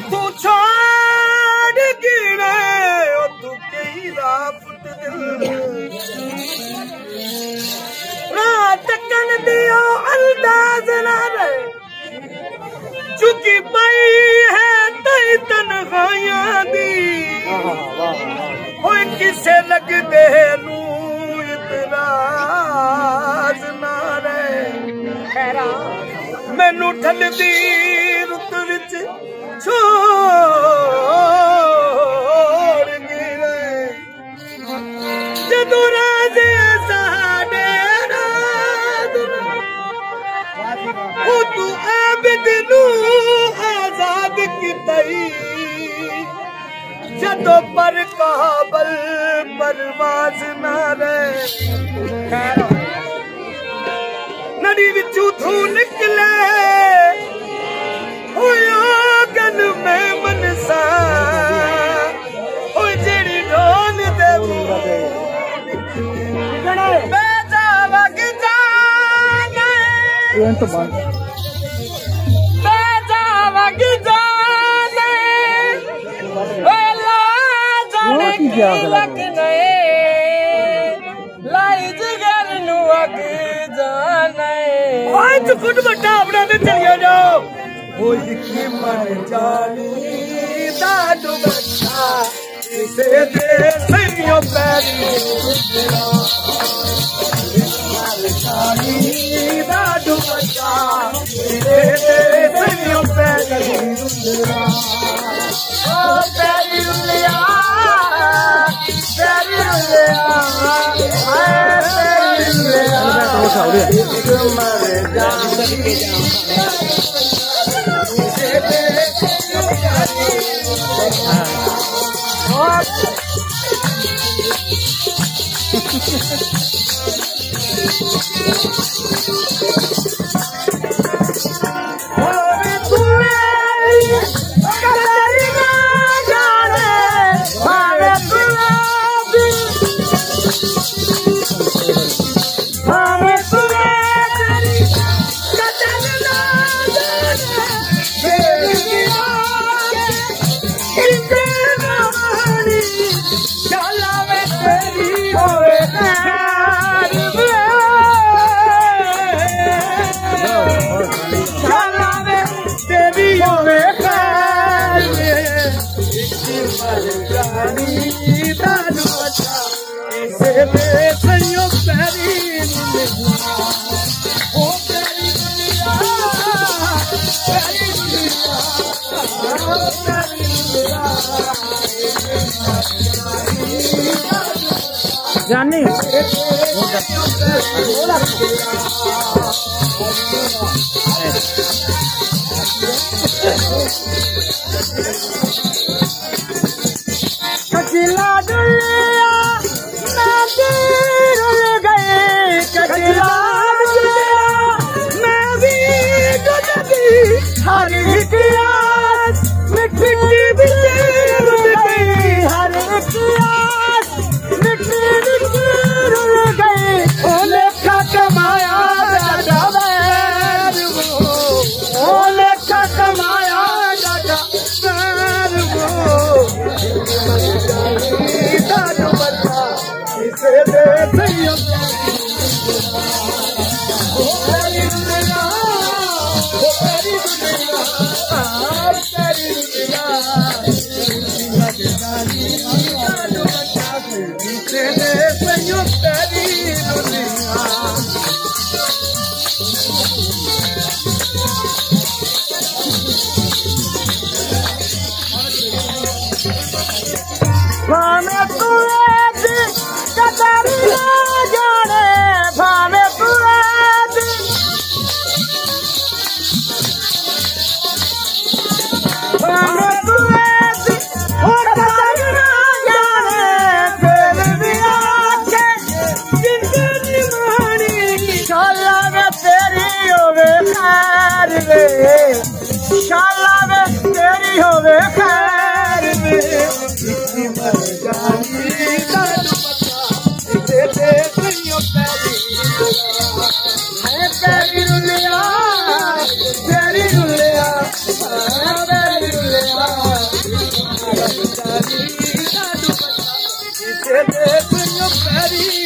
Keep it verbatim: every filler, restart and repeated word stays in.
तू छोड़ गिरे ओ तू कई रात दिल रात कन दियो अंदाज ना रे चुकी पई है तई तन्हाइयां दी ओए किसे लग दे नू इतराज ना रे खैरा मैनू ठंडी रुत विच छोड़ गिरे जदों राजे साडे राज ओ तू आबिद नू आजाद कीतई जदों पर काबल परवाज ना रे नड़ी विचू थू निकले गन में मनसा जेड़ी ढोल दे बेजा वग जाने बेजा वग जाने वेला जाने की लग गए लाई जिगर नु वग जाने ओए तू खुद बट्टा अपना ते चलिया जाओ वो की मन जानी दादू बच्चा इसे दे सैयों पैरी मन जानी दादू बच्चा इसे दे सैयों पैरी ओ पैरी उलिया पैरी उलिया हाय पैरी उलिया मन जानी जानी कचिला दुलिया मैं भी रुल गई कचिला दुलिया मैं भी रुल गई हर एक याद मिट्टी मिट्टी रुल गई हर एक याद मिट्टी मिट्टी रुल गई ओ लेखा कमाया दादा बैर वो ओ लेखा कमाया दादा बैर वो दादू बच्चा इसे दे सैयों ओ तेरी दुनिया ओ तेरी दुनिया तेरी दुनिया दादू बच्चा इसे दे सैयों तेरी दुनिया भावे तुझे कदर ना जाने भावे तुझे भावे तुझे कदर ना जाने फिर भी आके जिंदगी मानी शाला में तेरी होवे खैर वे शाला में तेरी होवे खैर वे मर जानी दादू बच्चा इसे दे सैयों पैरी है पैरी रुलिया पैरी रुलिया पैरी रुलिया देख पैरी